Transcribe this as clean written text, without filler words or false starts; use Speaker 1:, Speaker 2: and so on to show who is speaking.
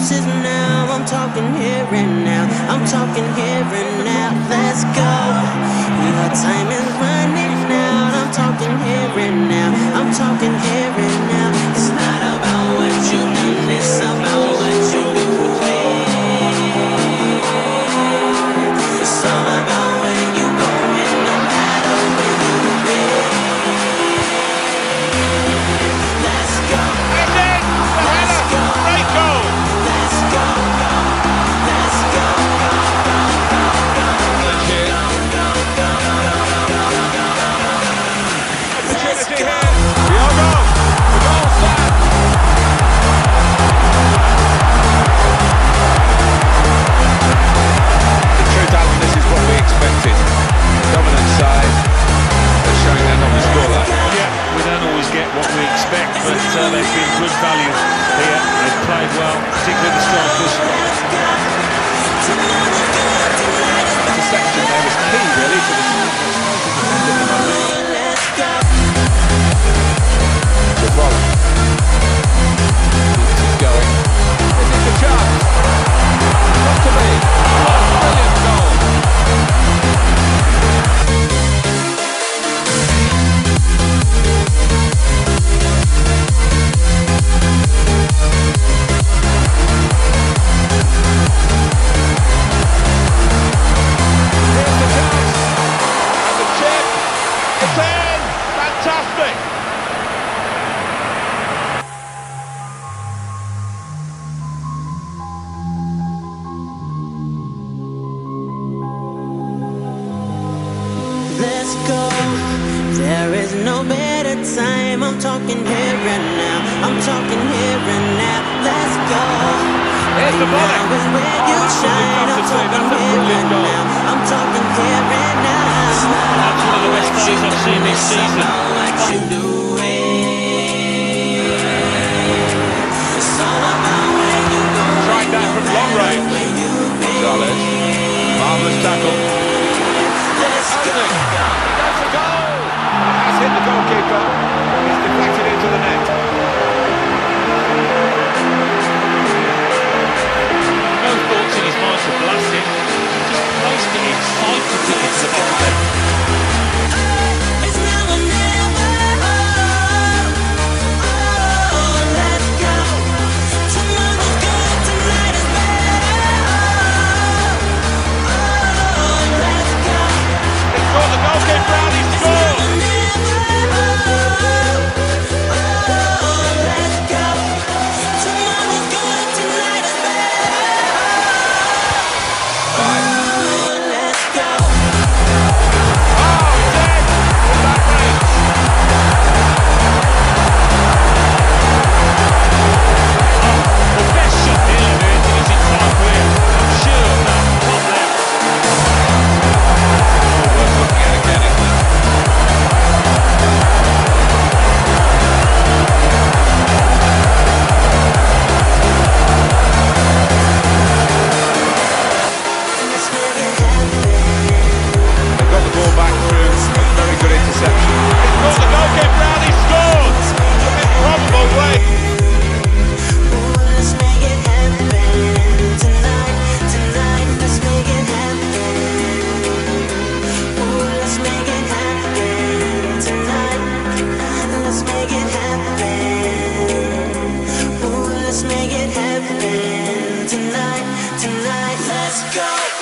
Speaker 1: this is now. I'm talking here and now. I'm talking here and now. Let's go. Your time is running out. I'm talking here and now. I'm talking here and now. It's not about what you've done, it's about what you do. It's all about where you going, no matter where you've been. Let's go. Let's go.
Speaker 2: Great goal.
Speaker 1: Let's go. Let's go.
Speaker 2: Opportunity here. Diogo. The goal stand. The truth, Alan, this is what we expected. Dominant side. They're showing they're not the scoreline.
Speaker 3: Yeah, we don't always get what we expect, but they've been good value here. They've played well, particularly the strikers.
Speaker 2: Perception there is key, really, to the at the moment. Good ball. Keeps it going. Is it the chance? Not to be. Brilliant goal. Here's the chance. And the chip. It's in. Fantastic.
Speaker 1: Let's go. There is no better time. I'm talking here and now. I'm talking here and now. Let's go.
Speaker 2: Here's the volley.
Speaker 1: Now is where you shine. I'm talking here and now. I'm talking here and now.
Speaker 3: That's one of the best plays I've seen this season.
Speaker 1: What you doing? It's all about where you going.
Speaker 2: Trying that from long range. Gonzalez. Marvellous tackle.
Speaker 1: Let's go.
Speaker 2: That's a goal! Has hit the goalkeeper. He's deflected into the net.
Speaker 3: No thoughts in his mind to blast it. Just placed it inside to put it to the bottom left.
Speaker 1: It's now or never. Oh, let's go. Tomorrow's good, tonight is better. Oh, let's go.
Speaker 2: He's got the goalkeeper out, he's scored!
Speaker 3: The best shot nearly made in his entire career. I'm sure of that. Top left.
Speaker 2: Worth looking at again, isn't it? They've got the ball back through a very good interception. He's got the goalkeeper out, he scored! A bit probable way.
Speaker 1: Let's make it happen tonight, tonight. Let's make it happen. Let's make it happen tonight. Let's make it happen. Let's make it happen tonight, tonight. Let's go.